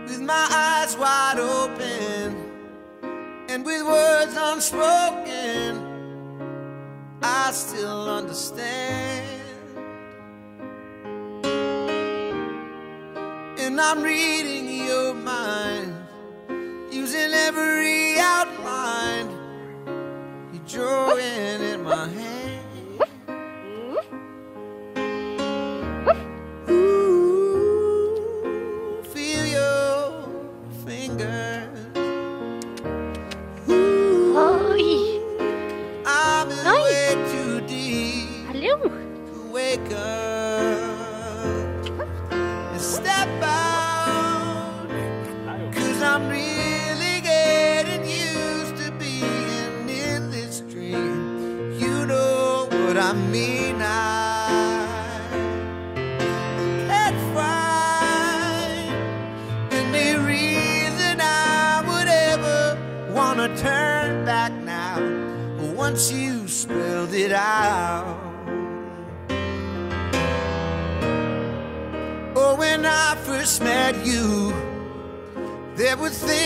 with my eyes wide open and with words unspoken, I still understand. And I'm reading your mind, using every outline you're drawing in my hand. Ooh, feel your fingers. Ooh, I'm in way too deep to wake up and step out, 'cause I'm really getting used to being in this dream. You know what I mean. I can't find any reason I would ever wanna turn back now, once you spelled it out. Oh, when I first met you, there were things